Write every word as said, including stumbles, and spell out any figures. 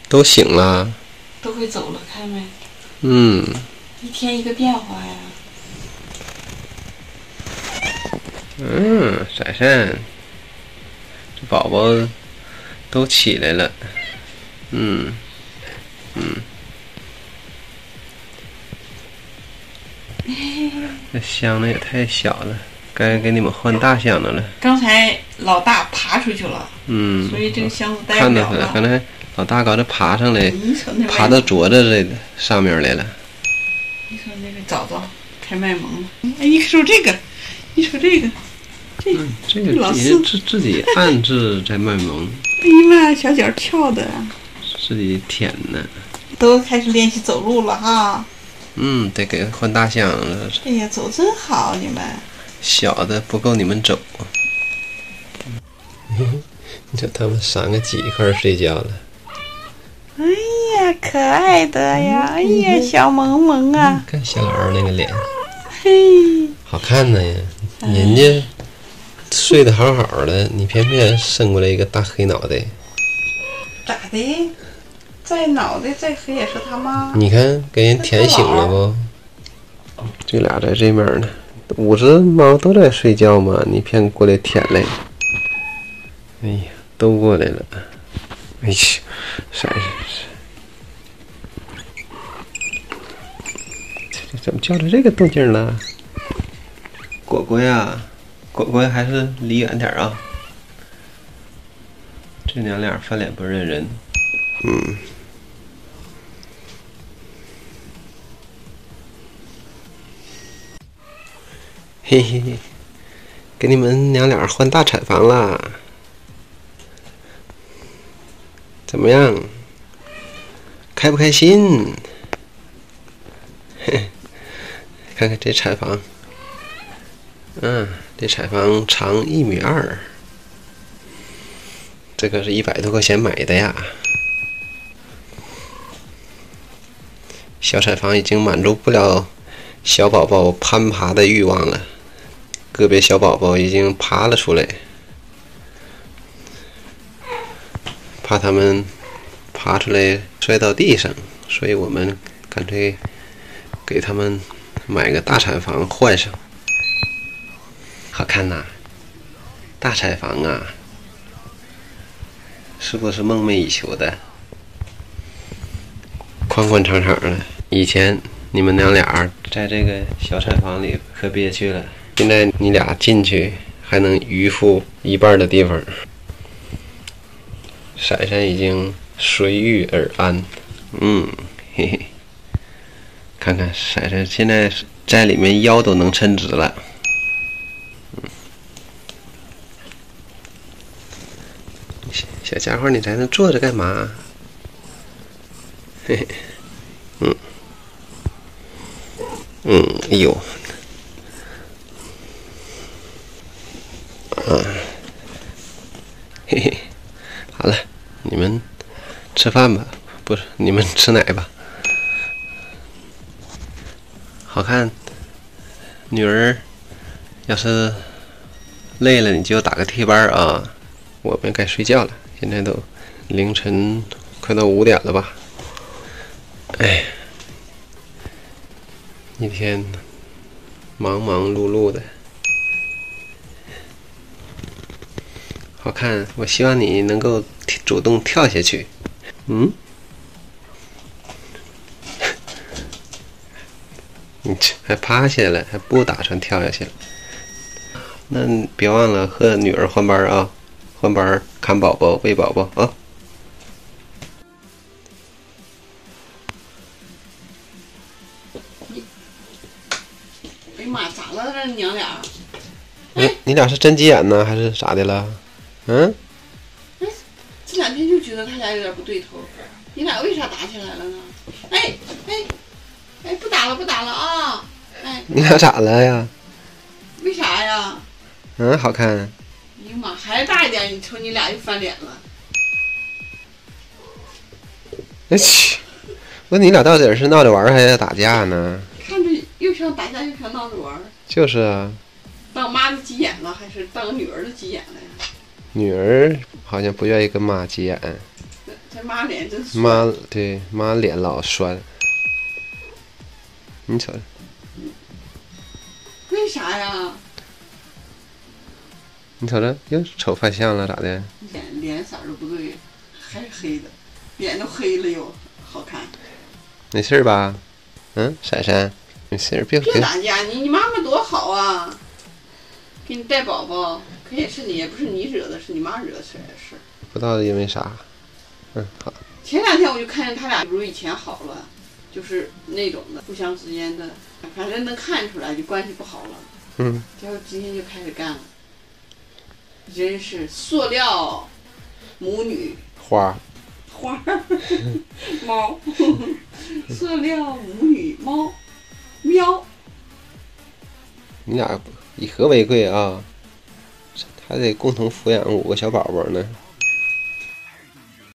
都醒了， 都会走了，看没？ 嗯， 一天一个变化呀。 嗯，闪闪，这宝宝都起来了，嗯嗯，这箱子也太小了，该给你们换大箱子了。 刚才老大爬出去了， 嗯， 所以这个箱子带看不了了。 到了，刚才老大刚才爬上来， 你瞅那爬到桌子这上面来了。 你瞅那个枣枣开卖萌了。哎，你瞅这个，你瞅这个，这、 嗯、这个老也是自自己暗自在卖萌。 哎呀妈，小脚翘的， 自己舔呢。 都开始练习走路了哈。 嗯，得给换大箱了。 哎呀，走真好，你们。 小的不够你们走。你瞅他们三个挤一块睡觉了。 哎呀，可爱的呀！哎呀，小萌萌啊！ 看小老二那个脸， 嘿， 好看呢呀！人家睡得好好的，你偏偏伸过来一个大黑脑袋。 咋的？再脑袋再黑也是他妈。 你看，给人舔醒了不？这俩在这面呢，五只猫都在睡觉嘛，你偏过来舔来。哎呀，都过来了。哎呀，闪闪闪！怎么叫出这个动静了？果果呀，果果还是离远点啊。这娘俩翻脸不认人。嗯。嘿嘿嘿，给你们娘俩换大产房啦！怎么样？开不开心？嘿，看看这产房，嗯，这产房长一米二，这个是一百多块钱买的呀。小产房已经满足不了小宝宝攀爬的欲望了。个别小宝宝已经爬了出来，怕他们爬出来摔到地上，所以我们干脆给他们买个大产房换上。好看呐，大产房啊，是不是梦寐以求的？宽宽敞敞的，以前你们娘俩在这个小产房里可憋屈了。现在你俩进去还能余腹一半的地方，闪闪已经随遇而安。嗯，嘿嘿，看看闪闪现在在里面腰都能抻直了。嗯，小家伙，你在那坐着干嘛？嘿嘿，嗯，嗯，哎呦。啊，嘿嘿，好了，你们吃饭吧，不是你们吃奶吧。好看，女儿，要是累了你就打个替班啊。我们该睡觉了，现在都凌晨快到五点了吧？哎，一天忙忙碌碌的。好看，我希望你能够主动跳下去。嗯，你这还趴下了，还不打算跳下去了？那你别忘了和女儿换班啊，换班看宝宝、喂宝宝啊。 哎呀妈，咋了这娘俩？ 哎，你俩是真急眼呢，还是咋的了？嗯？ 哎，这两天就觉得他俩有点不对头，你俩为啥打起来了呢？哎哎哎，不打了不打了啊！哎， 你俩咋了呀？ 为啥呀？ 嗯，好看。 哎呀妈，孩子大一点，你瞅你俩又翻脸了。 哎去，我说你俩到底是闹着玩还是打架呢？ 看着又像打架又像闹着玩。 就是啊。 当妈的急眼了，还是当女儿的急眼了呀？ 女儿好像不愿意跟妈急眼。 咱妈脸真酸。 妈，对，妈脸老酸。你瞅， 为啥呀？ 你瞅这又瞅犯相了，咋的？ 脸脸色都不对，还是黑的，脸都黑了又好看。 没事吧？嗯，闪闪，没事，别别打架，你你妈妈多好啊，给你带宝宝，可也是你，也不是你惹的，是你妈惹出来的事。 不知道因为啥。嗯，好。 前两天我就看见他俩不如以前好了，就是那种的互相之间的，反正能看出来就关系不好了。 嗯。 结果今天就开始干了，真是塑料母女花花猫，塑料母女猫喵。 你俩以和为贵啊，还得共同抚养五个小宝宝呢。